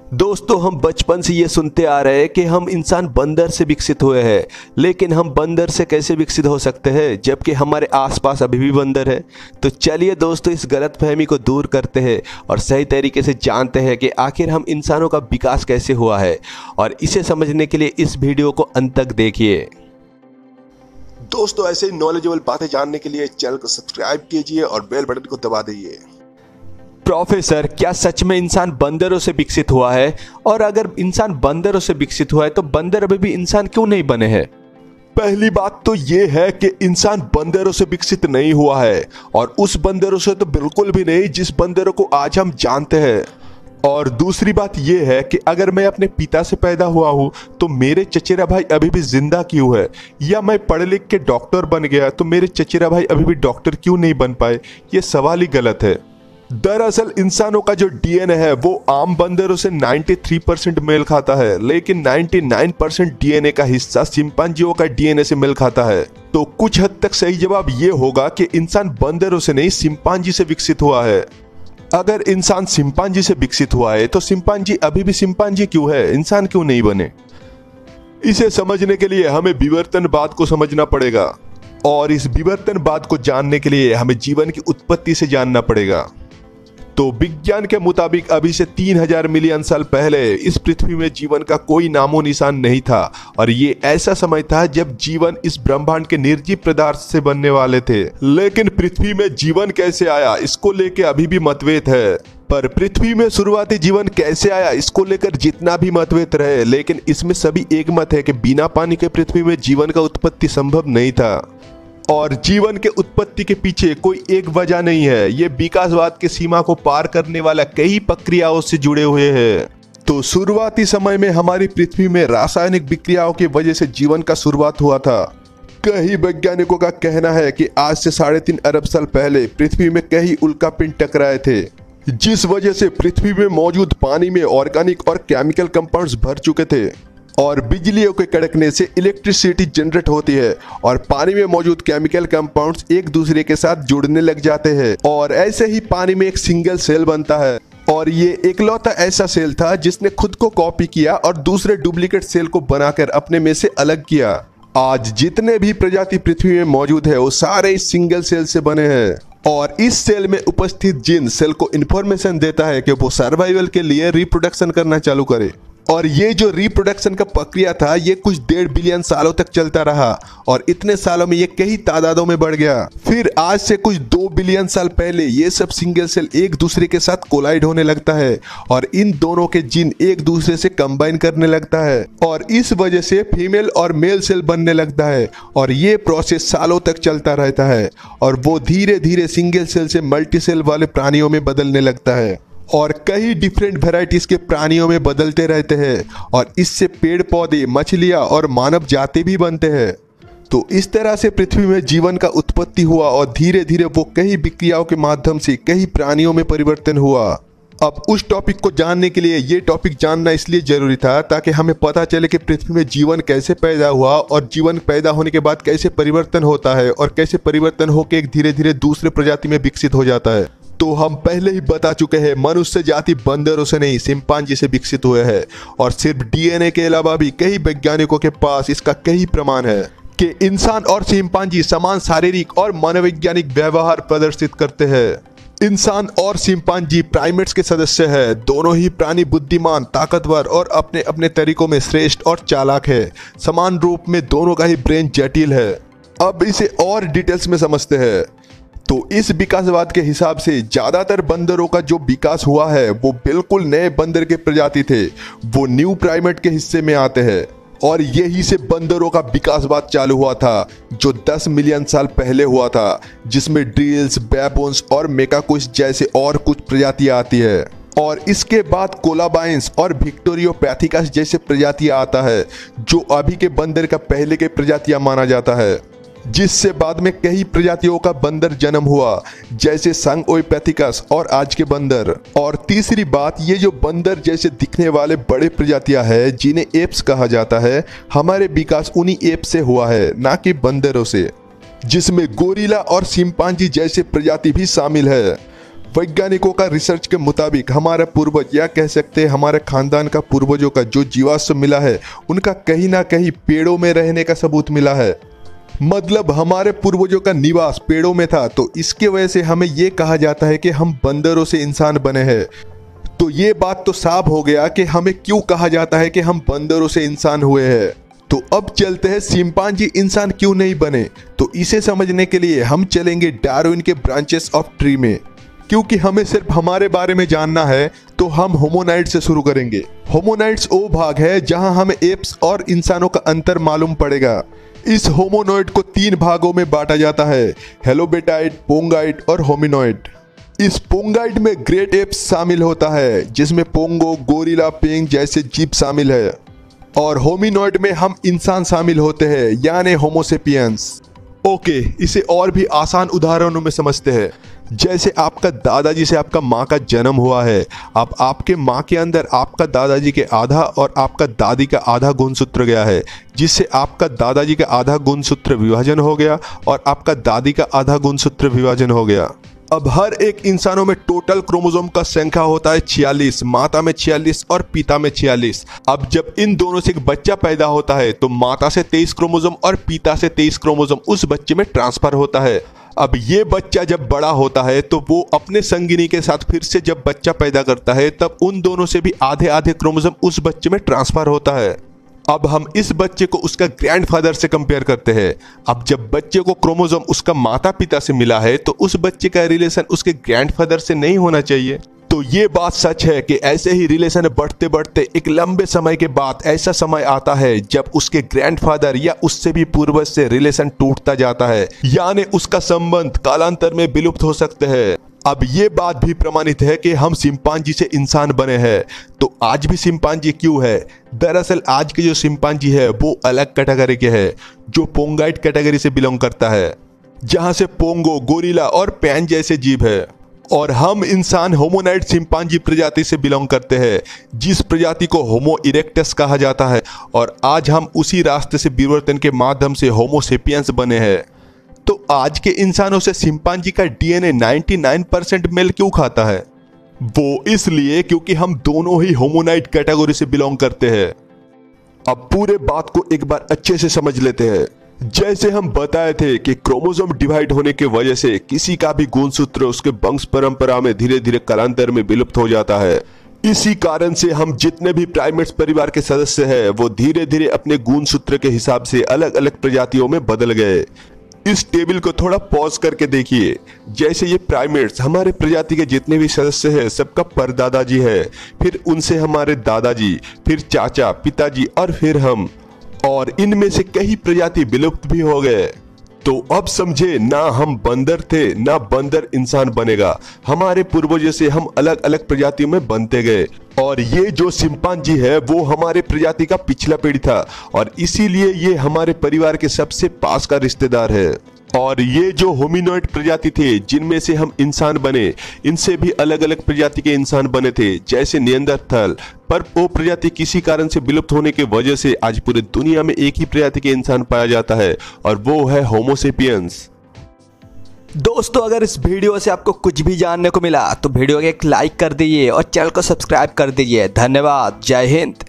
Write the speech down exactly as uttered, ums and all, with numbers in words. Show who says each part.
Speaker 1: दोस्तों, हम बचपन से ये सुनते आ रहे हैं कि हम इंसान बंदर से विकसित हुए हैं। लेकिन हम बंदर से कैसे विकसित हो सकते हैं जबकि हमारे आसपास अभी भी बंदर है। तो चलिए दोस्तों, इस गलतफहमी को दूर करते हैं और सही तरीके से जानते हैं कि आखिर हम इंसानों का विकास कैसे हुआ है। और इसे समझने के लिए इस वीडियो को अंत तक देखिए।
Speaker 2: दोस्तों, ऐसे ही नॉलेजेबल बातें जानने के लिए चैनल को सब्सक्राइब कीजिए और बेल बटन को दबा दीजिए।
Speaker 1: प्रोफेसर, क्या सच में इंसान बंदरों से विकसित हुआ है? और अगर इंसान बंदरों से विकसित हुआ है तो बंदर अभी भी इंसान क्यों नहीं बने हैं?
Speaker 2: पहली बात तो ये है कि इंसान बंदरों से विकसित नहीं हुआ है, और उस बंदरों से तो बिल्कुल भी नहीं जिस बंदरों को आज हम जानते हैं। और दूसरी बात यह है कि अगर मैं अपने पिता से पैदा हुआ हूं तो मेरे चचेरा भाई अभी भी जिंदा क्यों है, या मैं पढ़ लिख के डॉक्टर बन गया तो मेरे चचेरा भाई अभी भी डॉक्टर क्यों नहीं बन पाए? ये सवाल ही गलत है। दरअसल इंसानों का जो डीएनए है वो आम बंदरों से तिरानवे परसेंट मेल खाता है, लेकिन निन्यानवे परसेंट डीएनए का हिस्सा चिंपांजियों का डीएनए से मेल खाता है। तो कुछ हद तक सही जवाब ये होगा कि इंसान बंदरों से नहीं चिंपांजी से विकसित हुआ है। अगर इंसान चिंपांजी से विकसित हुआ है तो चिंपांजी अभी भी चिंपांजी क्यों है, इंसान क्यों नहीं बने? इसे समझने के लिए हमें विवर्तनवाद को समझना पड़ेगा, और इस विवर्तनवाद को जानने के लिए हमें जीवन की उत्पत्ति से जानना पड़ेगा। तो विज्ञान के मुताबिक अभी से तीन हजार मिलियन साल पहले इस पृथ्वी में जीवन का कोई नामो निशान नहीं था, और ये ऐसा समय था जब जीवन इस ब्रह्मांड के निर्जीव पदार्थ से बनने वाले थे। लेकिन पृथ्वी में जीवन कैसे आया, इसको लेके अभी भी मतभेद है। पर पृथ्वी में शुरुआती जीवन कैसे आया, इसको लेकर जितना भी मतभेद रहे, लेकिन इसमें सभी एक मत है कि बिना पानी के पृथ्वी में जीवन का उत्पत्ति संभव नहीं था। और जीवन के उत्पत्ति के पीछे कोई एक वजह नहीं है, ये विकासवाद के सीमा को पार करने वाला कई प्रक्रियाओं से जुड़े हुए हैं। तो शुरुआती समय में हमारी पृथ्वी में रासायनिक विक्रियाओं की वजह से जीवन का शुरुआत हुआ था। कई वैज्ञानिकों का कहना है कि आज से साढ़े तीन अरब साल पहले पृथ्वी में कई उल्कापिंड टकराए थे, जिस वजह से पृथ्वी में मौजूद पानी में ऑर्गेनिक और केमिकल कंपाउंड्स भर चुके थे, और बिजलियों के कड़कने से इलेक्ट्रिसिटी जनरेट होती है, और पानी में मौजूद केमिकल कंपाउंड्स एक दूसरे के साथ जुड़ने लग जाते हैं, और ऐसे ही पानी में एक सिंगल सेल बनता है। और ये एकलौता ऐसा सेल था जिसने खुद को कॉपी किया और दूसरे डुप्लीकेट सेल को बनाकर अपने में से अलग किया। आज जितने भी प्रजाति पृथ्वी में मौजूद है वो सारे इस सिंगल सेल से बने हैं, और इस सेल में उपस्थित जीन सेल को इंफॉर्मेशन देता है कि वो सर्वाइवल के लिए रिप्रोडक्शन करना चालू करे। और ये जो रिप्रोडक्शन का प्रक्रिया था ये कुछ डेढ़ बिलियन सालों तक चलता रहा, और इतने सालों में ये कई तादादों में बढ़ गया। फिर आज से कुछ दो बिलियन साल पहले ये सब सिंगल सेल एक दूसरे के साथ कोलाइड होने लगता है, और इन दोनों के जीन एक दूसरे से कंबाइन करने लगता है, और इस वजह से फीमेल और मेल सेल बनने लगता है। और ये प्रोसेस सालों तक चलता रहता है, और वो धीरे धीरे सिंगल सेल से मल्टी सेल वाले प्राणियों में बदलने लगता है, और कई डिफरेंट वेराइटीज के प्राणियों में बदलते रहते हैं, और इससे पेड़ पौधे, मछलियां और मानव जाति भी बनते हैं। तो इस तरह से पृथ्वी में जीवन का उत्पत्ति हुआ, और धीरे धीरे वो कई विक्रियाओं के माध्यम से कई प्राणियों में परिवर्तन हुआ। अब उस टॉपिक को जानने के लिए ये टॉपिक जानना इसलिए जरूरी था ताकि हमें पता चले कि पृथ्वी में जीवन कैसे पैदा हुआ, और जीवन पैदा होने के बाद कैसे परिवर्तन होता है, और कैसे परिवर्तन होकर धीरे धीरे दूसरे प्रजाति में विकसित हो जाता है। तो हम पहले ही बता चुके हैं, मनुष्य जाति बंदरों से नहीं चिंपांजी से विकसित हुए हैं, और सिर्फ डीएनए के अलावा भी कई वैज्ञानिकों के पास इसका कई प्रमाण है कि इंसान और चिंपांजी समान शारीरिक और मनोवैज्ञानिक व्यवहार प्रदर्शित करते हैं। इंसान और चिंपांजी प्राइमेट्स के सदस्य हैं। दोनों ही प्राणी बुद्धिमान, ताकतवर और अपने अपने तरीकों में श्रेष्ठ और चालाक है। समान रूप में दोनों का ही ब्रेन जटिल है। अब इसे और डिटेल्स में समझते हैं। तो इस विकासवाद के हिसाब से ज्यादातर बंदरों का जो विकास हुआ है वो बिल्कुल नए बंदर के प्रजाति थे, वो न्यू प्राइमेट के हिस्से में आते हैं, और यही से बंदरों का विकासवाद चालू हुआ था जो दस मिलियन साल पहले हुआ था, जिसमें ड्रिल्स, बैबोन्स और मेकाकुस जैसे और कुछ प्रजातियां आती है। और इसके बाद कोलाबाइंस और विक्टोरियोपैथिकस जैसे प्रजातियां आता है, जो अभी के बंदर का पहले के प्रजातियां माना जाता है, जिससे बाद में कई प्रजातियों का बंदर जन्म हुआ, जैसे संगओपैथिकस और आज के बंदर। और तीसरी बात, ये जो बंदर जैसे दिखने वाले बड़े प्रजातियां हैं जिन्हें एप्स कहा जाता है, हमारे विकास उन्हीं एप से हुआ है, ना कि बंदरों से, जिसमें गोरिल्ला और चिंपांजी जैसे प्रजाति भी शामिल है। वैज्ञानिकों का रिसर्च के मुताबिक हमारे पूर्वज या कह सकते हैं हमारे खानदान का पूर्वजों का जो जीवाश्म मिला है उनका कहीं ना कहीं पेड़ों में रहने का सबूत मिला है। मतलब हमारे पूर्वजों का निवास पेड़ों में था, तो इसके वजह से हमें ये कहा जाता है कि हम बंदरों से इंसान बने हैं। तो ये बात तो साफ हो गया कि हमें क्यों कहा जाता है कि हम बंदरों से इंसान हुए हैं। तो अब चलते हैं चिंपांजी इंसान क्यों नहीं बने। तो इसे समझने के लिए हम चलेंगे डार्विन के ब्रांचेस ऑफ ट्री में, क्योंकि हमें सिर्फ हमारे बारे में जानना है तो हम होमोनाइड से शुरू करेंगे। होमोनाइड्स वो भाग है जहां हमें एप्स और इंसानों का अंतर मालूम पड़ेगा। इस होमोनॉइड को तीन भागों में बांटा जाता है, हेलोबेटाइड, पोंगाइड और होमिनॉइड। इस पोंगाइड में ग्रेट एप्स शामिल होता है जिसमें पोंगो, गोरिल्ला, पेंग जैसे जीव शामिल है, और होमिनॉइड में हम इंसान शामिल होते हैं यानी होमोसेपियंस। ओके, इसे और भी आसान उदाहरणों में समझते हैं। जैसे आपका दादाजी से आपका माँ का जन्म हुआ है, अब आपके माँ के अंदर आपका दादाजी के आधा और आपका दादी का आधा गुणसूत्र गया है, जिससे आपका दादाजी का आधा गुणसूत्र विभाजन हो गया और आपका दादी का आधा गुणसूत्र विभाजन हो गया। अब हर एक इंसानों में टोटल क्रोमोसोम का संख्या होता है छियालीस, माता में छियालीस और पिता में छियालीस। अब जब इन दोनों से एक बच्चा पैदा होता है तो माता से तेईस क्रोमोसोम और पिता से तेईस क्रोमोसोम उस बच्चे में ट्रांसफर होता है। अब ये बच्चा जब बड़ा होता है तो वो अपने संगिनी के साथ फिर से जब बच्चा पैदा करता है तब उन दोनों से भी आधे आधे क्रोमोसोम उस बच्चे में ट्रांसफर होता है। अब हम इस बच्चे को उसका ग्रैंडफादर से कंपेयर करते हैं। अब जब बच्चे को क्रोमोसोम उसका माता पिता से मिला है तो उस बच्चे का रिलेशन उसके ग्रैंडफादर से नहीं होना चाहिए। तो ये बात सच है कि ऐसे ही रिलेशन बढ़ते बढ़ते एक लंबे समय के बाद ऐसा समय आता है जब उसके ग्रैंडफादर या उससे भी पूर्वज से रिलेशन टूटता जाता है, यानी उसका संबंध कालांतर में विलुप्त हो सकते हैं। अब ये बात भी प्रमाणित है कि हम चिंपांजी से इंसान बने हैं। तो आज भी चिंपांजी क्यों है? दरअसल आज के जो चिंपांजी है वो अलग कैटेगरी के है, जो पोंगाइड कैटेगरी से बिलोंग करता है, जहां से पोंगो, गोरिल्ला और पैन जैसे जीव है। और हम इंसान होमोनाइड चिंपांजी प्रजाति से बिलोंग करते हैं, जिस प्रजाति को होमो इरेक्टस कहा जाता है। और आज हम उसी रास्ते से विवर्तन के माध्यम से होमोसेपियंस बने हैं। तो आज के इंसानों से चिंपांजी का डीएनए निन्यानवे परसेंट मेल क्यों खाता है? वो इसलिए क्योंकि हम दोनों ही होमोनाइड कैटेगरी से बिलोंग करते हैं। अब पूरे बात को एक बार अच्छे से समझ लेते हैं। जैसे हम बताए थे कि क्रोमोसोम डिवाइड होने की वजह से किसी का भी गुणसूत्र उसके वंश परंपरा में धीरे धीरे कालांतर में विलुप्त हो जाता है। इसी कारण से हम जितने भी प्राइमेट्स परिवार के सदस्य हैं वो धीरे धीरे अपने गुणसूत्र के हिसाब से अलग अलग प्रजातियों में बदल गए। इस टेबल को थोड़ा पॉज करके देखिए। जैसे ये प्राइमेट्स हमारे प्रजाति के जितने भी सदस्य हैं सबका परदादाजी है, फिर उनसे हमारे दादाजी, फिर चाचा, पिताजी और फिर हम, और इनमें से कई प्रजाति विलुप्त भी हो गए। तो अब समझे, ना हम बंदर थे ना बंदर इंसान बनेगा। हमारे पूर्वजों से हम अलग अलग प्रजातियों में बनते गए, और ये जो चिंपांजी है वो हमारे प्रजाति का पिछला पीढ़ी था, और इसीलिए ये हमारे परिवार के सबसे पास का रिश्तेदार है। और ये जो होमिनॉइड प्रजाति थे जिनमें से हम इंसान बने, इनसे भी अलग अलग प्रजाति के इंसान बने थे, जैसे नियंदरथल। पर वो प्रजाति किसी कारण से विलुप्त होने की वजह से आज पूरी दुनिया में एक ही प्रजाति के इंसान पाया जाता है, और वो है होमोसेपियंस।
Speaker 3: दोस्तों, अगर इस वीडियो से आपको कुछ भी जानने को मिला तो वीडियो को एक लाइक कर दीजिए और चैनल को सब्सक्राइब कर दीजिए। धन्यवाद। जय हिंद।